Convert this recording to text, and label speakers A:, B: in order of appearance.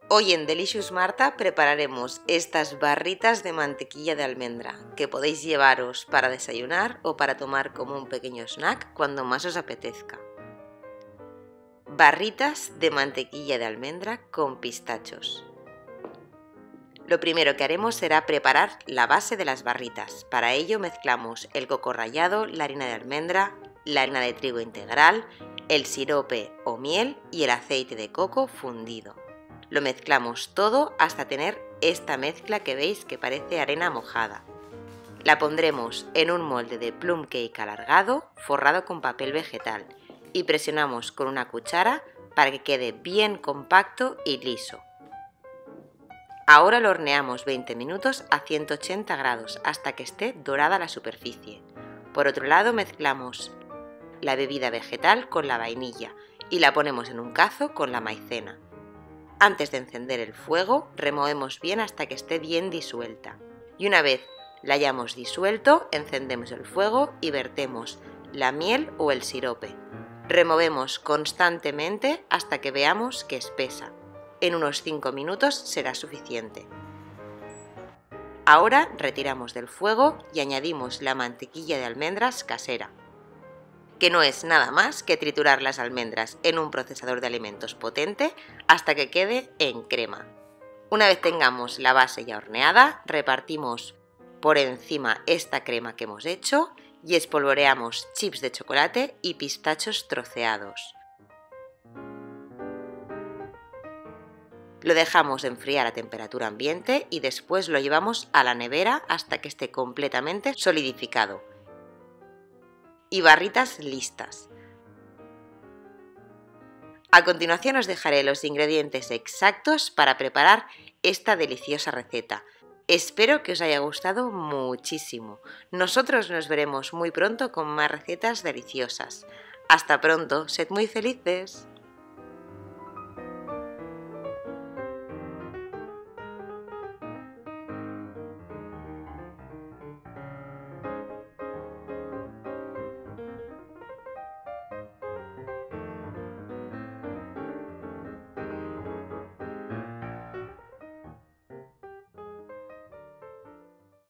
A: Hoy en Delicious Marta prepararemos estas barritas de mantequilla de almendra que podéis llevaros para desayunar o para tomar como un pequeño snack cuando más os apetezca. Barritas de mantequilla de almendra con pistachos. Lo primero que haremos será preparar la base de las barritas. Para ello mezclamos el coco rallado, la harina de almendra, la harina de trigo integral, el sirope o miel y el aceite de coco fundido. Lo mezclamos todo hasta tener esta mezcla que veis que parece arena mojada. La pondremos en un molde de plum cake alargado forrado con papel vegetal y presionamos con una cuchara para que quede bien compacto y liso. Ahora lo horneamos 20 minutos a 180 grados hasta que esté dorada la superficie. Por otro lado mezclamos la bebida vegetal con la vainilla y la ponemos en un cazo con la maicena. Antes de encender el fuego, removemos bien hasta que esté bien disuelta. Y una vez la hayamos disuelto, encendemos el fuego y vertemos la miel o el sirope. Removemos constantemente hasta que veamos que espesa. En unos 5 minutos será suficiente. Ahora retiramos del fuego y añadimos la mantequilla de almendras casera, que no es nada más que triturar las almendras en un procesador de alimentos potente hasta que quede en crema. Una vez tengamos la base ya horneada, repartimos por encima esta crema que hemos hecho y espolvoreamos chips de chocolate y pistachos troceados. Lo dejamos enfriar a temperatura ambiente y después lo llevamos a la nevera hasta que esté completamente solidificado. Y barritas listas. A continuación os dejaré los ingredientes exactos para preparar esta deliciosa receta. Espero que os haya gustado muchísimo. Nosotros nos veremos muy pronto con más recetas deliciosas. Hasta pronto, sed muy felices.